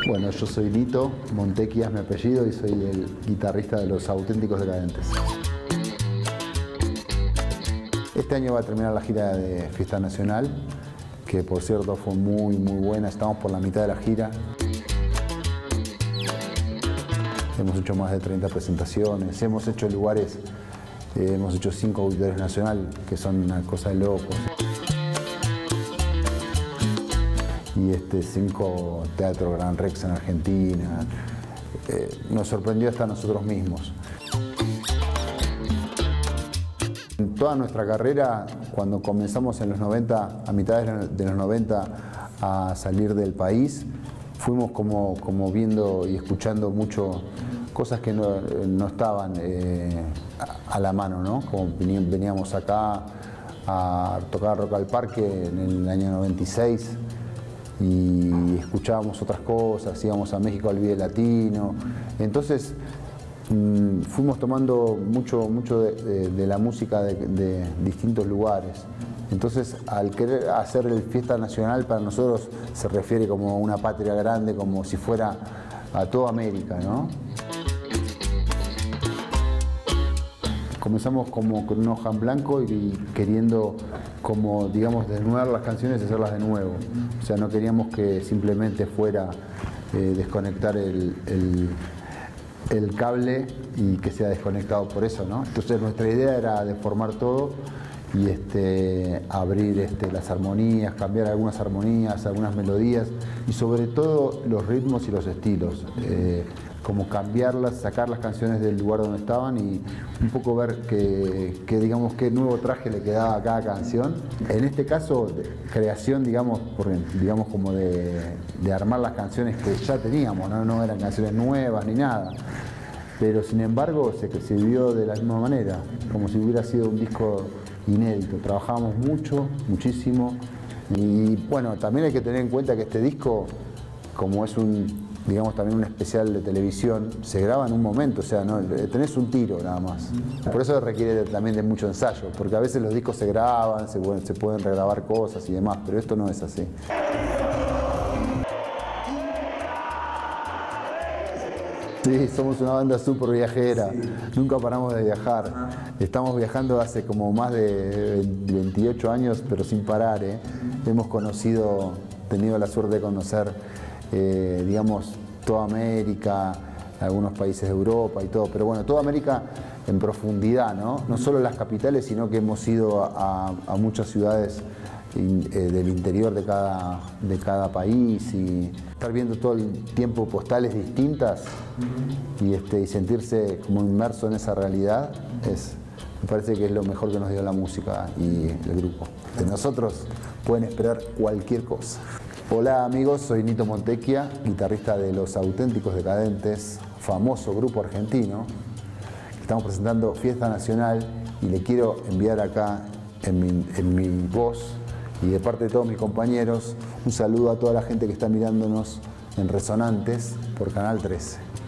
Bueno, yo soy Nito Montecchia, es mi apellido, y soy el guitarrista de Los Auténticos Decadentes. Este año va a terminar la gira de Fiesta Nacional, que por cierto fue muy buena. Estamos por la mitad de la gira. Hemos hecho más de 30 presentaciones, hemos hecho lugares, hemos hecho 5 auditorios nacional, que son una cosa de locos. Y 5 Teatro Gran Rex en Argentina. Nos sorprendió hasta nosotros mismos. En toda nuestra carrera, cuando comenzamos en los 90, a mitad de los 90, a salir del país, fuimos como viendo y escuchando mucho cosas que no estaban a la mano, ¿no? Como veníamos acá a tocar Rock al Parque en el año 96 y escuchábamos otras cosas, íbamos a México al Vive Latino. Entonces fuimos tomando mucho de la música de distintos lugares. Entonces, al querer hacer el Fiesta Nacional, para nosotros se refiere como a una patria grande, como si fuera a toda América, ¿no? Comenzamos como con una hoja en blanco y queriendo, como digamos, desnudar las canciones y hacerlas de nuevo. O sea, no queríamos que simplemente fuera desconectar el cable y que sea desconectado por eso, ¿no? Entonces nuestra idea era deformar todo y abrir las armonías, cambiar algunas armonías, algunas melodías y sobre todo los ritmos y los estilos. Como cambiarlas, sacar las canciones del lugar donde estaban y un poco ver digamos, qué nuevo traje le quedaba a cada canción. En este caso, creación, digamos, como de armar las canciones que ya teníamos, no eran canciones nuevas ni nada. Pero sin embargo se vivió de la misma manera, como si hubiera sido un disco inédito. Trabajamos muchísimo. Y bueno, también hay que tener en cuenta que este disco, como es digamos también un especial de televisión, se graba en un momento, o sea, no tenés un tiro nada más. Por eso requiere también de mucho ensayo, porque a veces los discos se graban, se pueden regrabar cosas y demás, pero esto no es así. Sí, somos una banda súper viajera, nunca paramos de viajar. Estamos viajando hace como más de 28 años, pero sin parar, ¿eh? Hemos tenido la suerte de conocer, digamos, toda América, algunos países de Europa y todo, pero bueno, toda América en profundidad, ¿no? No solo las capitales, sino que hemos ido a muchas ciudades del interior de cada país y estar viendo todo el tiempo postales distintas y sentirse como inmerso en esa realidad me parece que es lo mejor que nos dio la música y el grupo. De nosotros pueden esperar cualquier cosa. Hola amigos, soy Nito Montecchia, guitarrista de Los Auténticos Decadentes, famoso grupo argentino. Estamos presentando Fiesta Nacional y le quiero enviar acá en mi voz y de parte de todos mis compañeros un saludo a toda la gente que está mirándonos en Resonantes por Canal 13.